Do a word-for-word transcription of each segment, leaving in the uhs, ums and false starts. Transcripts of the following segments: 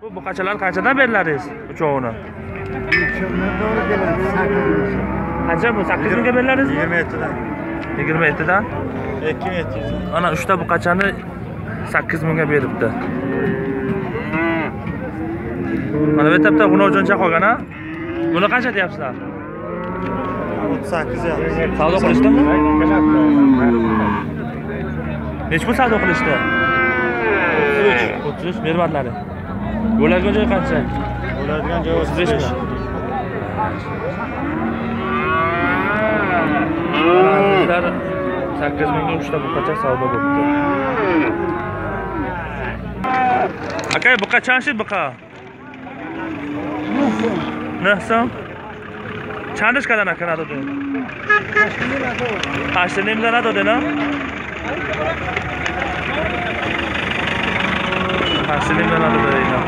Bu qachalar qanchadan beriladingiz uchovini? Uchovini to'g'ri keladi, sakkiz ming. Qancha bu? sakkiz mingga beriladingiz? yigirma yettidan. yigirma yettidan. ikki ming yetti yuz. Ana uchta bu qachani sakkiz mingga beribdi. Mana bu yerda g'unojuncha qolgan ha? Buni qancha deyapsizlar? o'ttiz sakkiz yapmiz. Savdo qilishdimi? Nech pul savdo qilishdi? o'ttiz uch. o'ttiz uch bermadlari. Bo'ladigan joy qancha? Bo'ladigan joy o'ttiz besh. Bizlar sakkiz mingga uchta buqacha savdo bo'libdi. Aka, buqa chanchi buqa? Nahson? Chandishkadan aka nado de? Hashtimda nado de, na? Hashtimda nado de, na?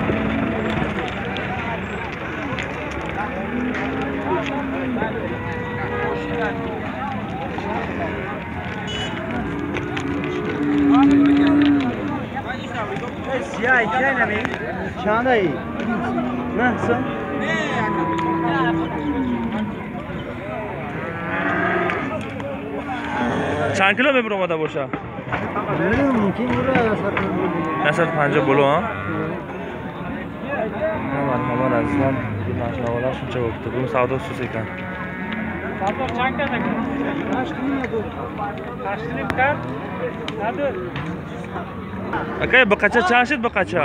Ya ikana mi? Çanday. Nasıl? Çand kilo mi buromada boşa? Mümkün buraya satın. Nasıl panca bolu ha? Aman aman azizlar, bu mashinalar shuncha bo'libdi. Bu savdo usiz ekan. Savdo chankada. Tashlim kar. Hadi. Aka, bu qacha chanshid bu qacha?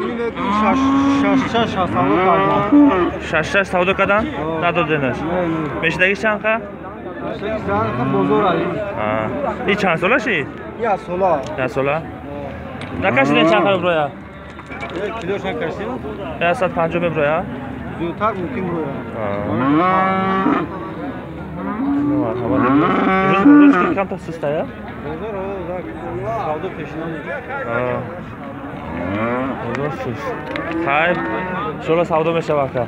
Şaş şaş savdo kaldı. Shashsha savdokadan nado deniz. Meshdagi chanqa? Zaten bozor ali. Ha. I chansola shi? Ya sola. Ya sola. Nakashdan chanqa buraya? Kilo şankası. Ya sat panjo me buraya? Zütar mümkün buraya. Ha. Ne var? Hava ne? Yüz yüz kam tasista ya? Bozor o da savdo peşinden. Ha. Bozorsiz. Hayır. Şöyle savdo meşe aka.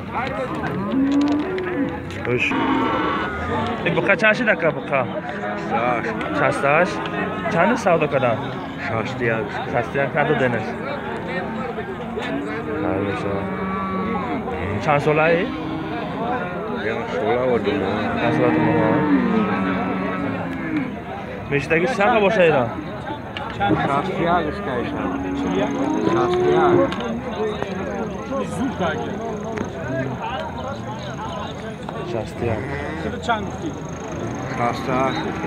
Hoş. E bu kaçaşı dakika bu ka? Şaş. Şaştaş. Çanı savdo kadar? Şaş diye. Şaş diye kadar deniz. Hayır meşe. Çan solayı? Ya sola oldu mu? Nasıl oldu mu? Meşedeki şanka boşayla. Şaş diye işkayşa. Şaş diye. Şaştı Şaşta.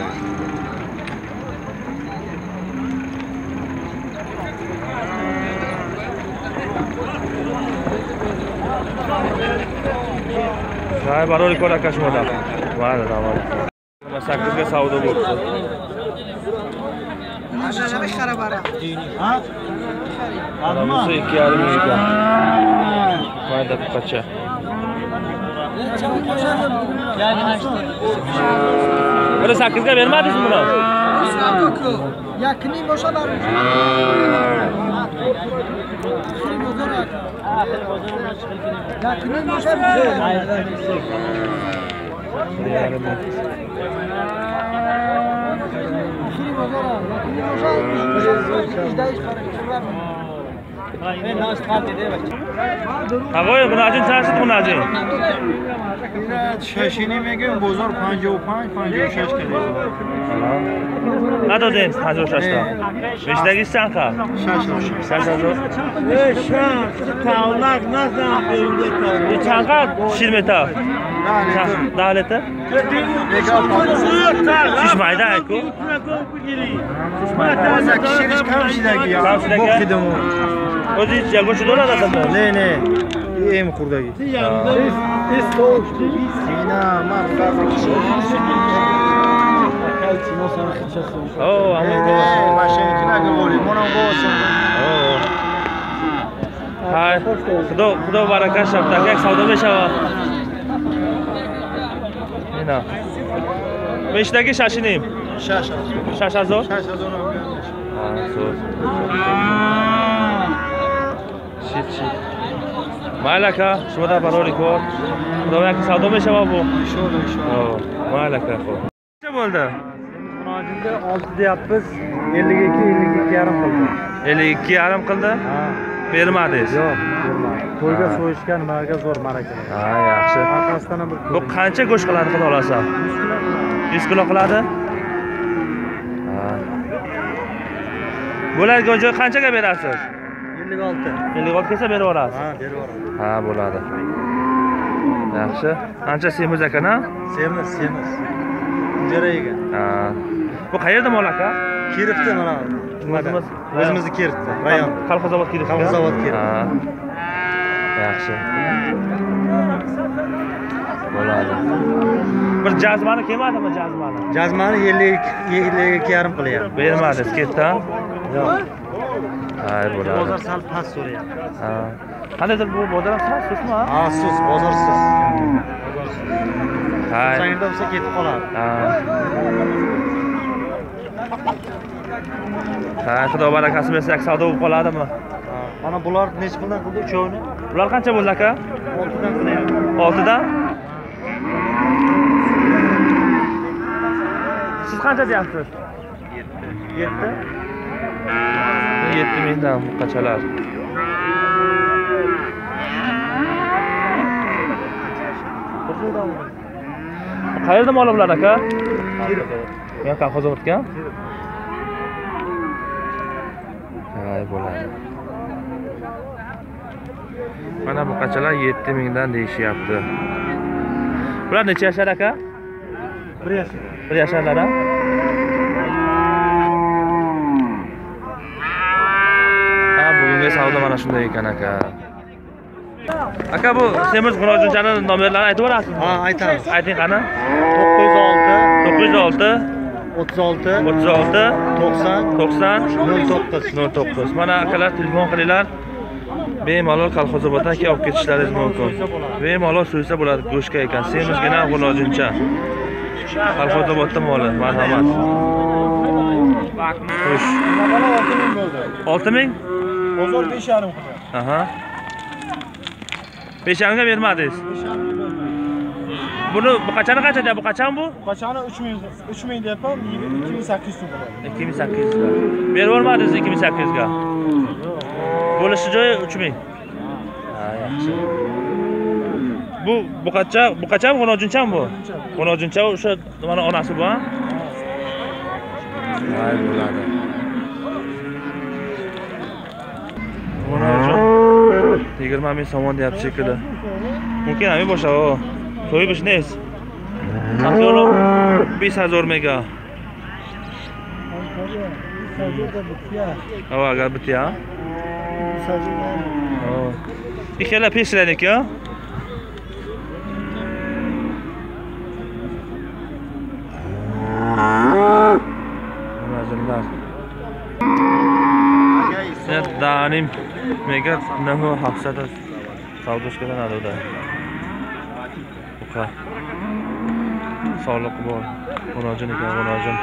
Şahı baroli kola kaçmadı. Var da var. Sakızga savdo bo'libdi. Mana bir xarabara. Ha? Adamı ikki yarim mingga. Mayda qacha. Buni sakkizga bermadingizmi buni? Yakini boşa var. Yakini boşa var. Avoy buni ajin chanshid buni ajin. Şaşini megan bozor پنجاه و پنج پنجاه و شش keladi. Nado den panjo shashta. Meshdagi chanqa? Şaş. Chanqa zo. Ey şaş, tavlak nazam qo'yimda tavlak. Bu chanqa shirmeta. Davlati? Shishmayda ayku. Shishmayda. Kishirish kamshidagi ya. Kamshidagi. Bo'xidimi? O'zi jalgo'chi do'ladi adamda. Ne ne. Em qurdagi. Is to'shdi. Sina markaz kishirish. Oh, aman bu. Mashinakinaga bo'ling, mana bu olsin. Oh. Hay, xudo xudo baraka shafta, jak savdo beshava. Mana. Meshdagi shashinim. Shash. Shashazo? Shash azon. Ha, so'z. Shit, shit. Malaka, shunda barori ko'r. Xudo yak savdo beshava bu. Inshaalloh, inshaalloh. Oh, malaka xo'p. Nima bo'ldi? Murojaatda olti deyapmiz, ellik ikki ellik ikki yarim qildi. ellik ikki yarim qildi? Ha. Bermadingiz. Yo'q, bermadim. To'yga so'yishgan nimaga zo'r ma'rakalar. Ha, yaxshi. Orqasidan ham bir Bu qancha go'sht qiladi xudo xolasa? yuz kilo qiladi? Ha. Bo'ladigan joy qanchaga berasiz? ellik olti. ellik olti kelsa berib yuborasiz. Ha, berib yuboraman. Ha, bo'ladi. Yaxshi. Qancha semiz ekan, ha? Semiz, semiz. Ijara ekan. Ha. Bu qayerda mol aka? Kiribdi mana. O'zimiz O'zimizni Kiribdi. Rayon. Kolxozobod kiribdi. Kolxozobod kiribdi. Ha. Yaxshi. Bo'ladi. Bir jazmani kelmadimi jazmani? Jazmani ellik ellik yarim qilyapti. Bermadingiz, ketdi, ha? Yo'q. Ha, bo'ladi. Bozor sal past so'rayapti. Ha. Qandaydir bu bozor ham susmi, ha? Ha, sus, bozorsiz. Ha. Sangda bo'lsa ketib qoladi. Ha. Ha, xudo barakasi bersa, savdo bo'lib qoladimi? Ha, mana bular necha puldan qildi uchovini? Ular qancha bo'ldi aka? olti dan qilyapti. olti dan? Siz qancha deyapsiz? yetti. yetti mingdan qanchalar? Qayerda mol bular aka? Men Kolxozobodga. Hay bo'ladi. Mana bu qachalar yetti mingdan deyishyapti. Bular necha yashar aka? bir yashar. bir yasharlar, ha? Ha, bugungi savdo mana shunday ekan aka. Aka, bu semiz murojaatchani nomerlarini aytib berasizmi? Ha, aytamiz. Ayting qani? to'qqiz yuz olti, to'qqiz yuz olti, o'ttiz olti, o'ttiz olti, to'qson, to'qson, nol to'qqiz. nol to'qqiz. Mana akalar telefon qilinglar. Bemalol Kolxozoboddan kelib olib ketishlaringiz mumkin. Bemalol so'ysa bo'ladi go'shtga ekan. Semizgina g'ulojincha. Kolxozobodda moli, marhamat. Xo'sh. olti ming? Bozor besh yarim qilyapti. Aha. besh yarimga bermadingiz. Buni bu qachon qancha deyapti? Bu qachon bu? Qachoni uch ming uch ming deyapman, ikki ming sakkiz yuz so'm bo'ladi. ikki ming sakkiz yuz ga. Berib olmadingiz ikki ming sakkiz yuz ga. Bo'lishi joyi uch ming. Ha, yaxshi. Bu bu qacha, bu qacha g'unojinchami bu? G'unojincha o'sha mana onasi bu, ha? Hay bo'ladi. G'unojin yigirma ming so'm deyapti shekilli. Mumkin ham boshqa o. To'y biznes. Narxi besh hazor mega. Ha, agar bitya. Oh. Ikkala peshlaniki, ha? Murojaatlar. Net danim mega nahu hafsada savdoshga nadoda. Buqa. Sog'liq bor. Murojaat ekan, murojaat.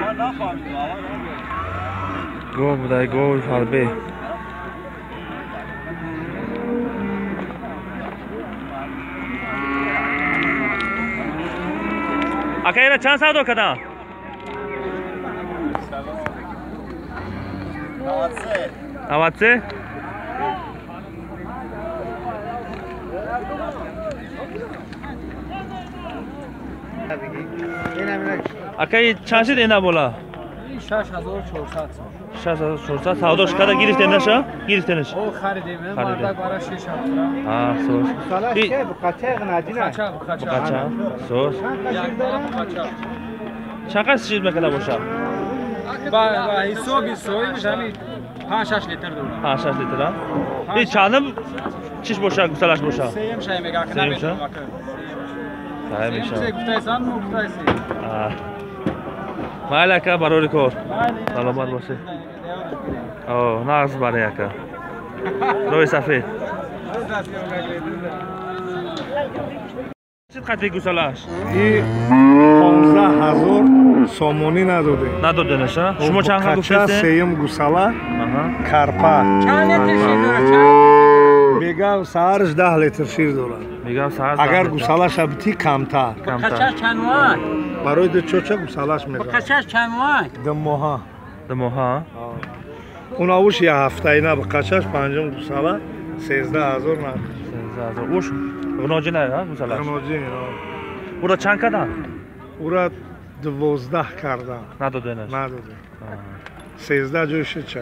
Go buday go harbiy. Aka yana chand savdo kadan? Avatsi. Aka chanchi endi bo'la? شش هزار و چهارصد شش هزار و چهارصد savdo shkada girişteniş ha? Girişteniş. او خریدیم خریدیم. مردک برای شش هزار Ha, sos. Bir Bu qacha g'inajina. بخچه بخچه buqacha, sos. یک دانه بخچه Chaqas chizmaklar bo'sha. با با حسابی سوی میشه همین پنج شش لیتر دور Ha, shash litr ha. Bir chanib chish bo'sha, gusalash bo'sha. سیم شای میگه که سیم نمیشه شا؟ Ha, سیم misha. چه گفتای سان مو گفتای سی Ha. Mayli aka, barori ko'r. Salomat bo'lsin. Oh, nag'z bari aka. Ro'y safed. Siz qancha gusalash? I پانزده هزار سامانی نداده. Nadodinish ha? Shmo changa Qacha gushalsa? seyim gusala Aha. karpa. چند لیتر شیر داره چند Begam saharش ده لیتر شیر دارد. Megam sahar. اگر گوسالاش بیتی کمتر. بخچه چند وای برای دو چوچه گوسالاش میدن. بخچه چند وای دو ماها. Demo ha. Una ush ya haftayına bu kaçaş pancım kusala sezde hazır na. Ush, g'nojilar ha, busalar. G'nojin ya. Burada chankadan. Ura dvozdah kardan. Nadodene. Nadodi. Sezde joyshi cha.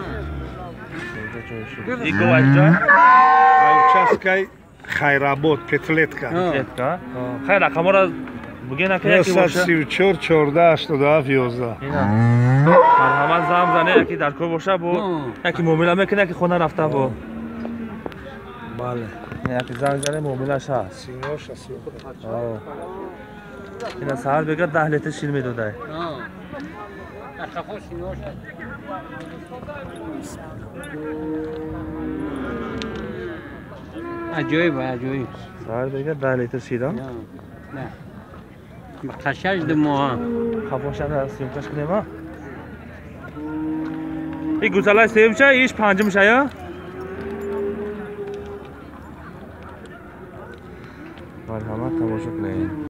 İlk o ayrıca. Участкай Хайрабод, Петлетка. Петлетка. Xayr, raqamora bugün aka yaki Несад boşa. сив чор, чорда, ҳаштоду ҳафт, ёздаҳ. Ина. Marhamat zam zane yaki dar koy boşa bu. Yaki muomala mekine yaki xona rafta bu. Бале. Yaki zam zane muomala sha. Синоша, синоша. Oh. Ina sahar bega dah litre şil medoday. Ajoyib, ajoyib. Sahar bega dah litre şil ha. Ne? Taşaj de moha. Xafoşan da syomkash kunam ha. İlk gusalay sevcha ish panjim shaya. Marhamat tomosha qiling.